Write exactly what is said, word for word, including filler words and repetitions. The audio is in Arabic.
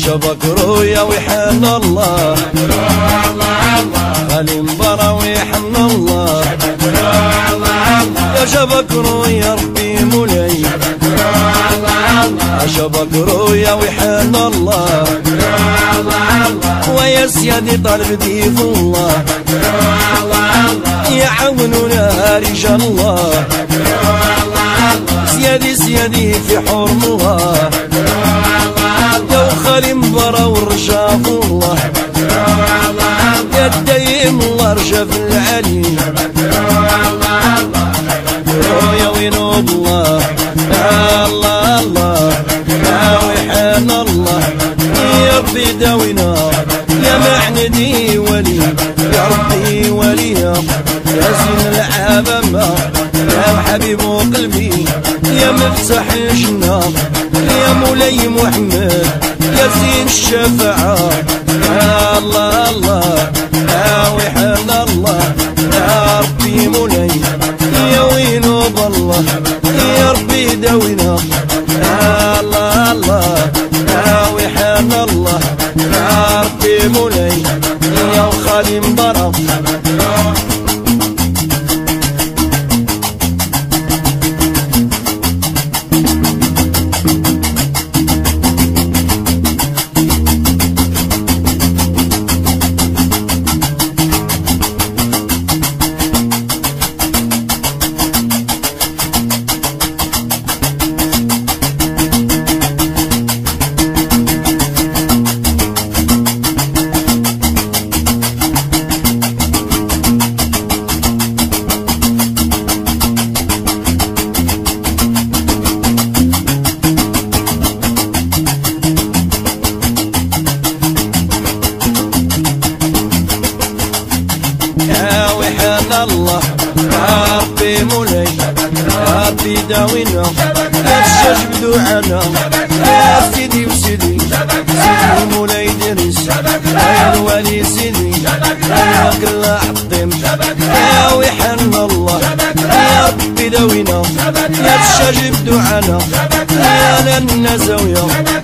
شبكرو يا ويحن الله غالي مبارا ويحن الله يا شبكرو يا ربي مولاي يا شبكرو يا ويحن الله ويا سيادي طالب ديف الله يعاونونا رجال الله سيادي سيادي في حرم الله يا وخالي مبارا والرجاف الله يا الدايم الله رجا في العلي يا وينوب الله الله الله يا ويحان الله يا ربي داوينا يا معندي ولي يا ربي وليا يا زين العالم يا حبيب قلبي يا مفتاح الجنة يا مولاي محمد يا زين الشفاعة يا الله الله يا ويحان الله يا ربي مولاي يا وينوب الله يا ربي داوينا يا الله الله يا ويحان الله يا ربي مولاي يا وخالي مبارك يا ويحان الله يا ربي مولاي يا ربي داوينا يا تستجب دعانا يا سيدي وسيدي سيدي مولاي دريس يا الولي سيدي يا كل عظيم يا ويحان الله يا ربي داوينا يا تستجب دعانا يا لنا زاوية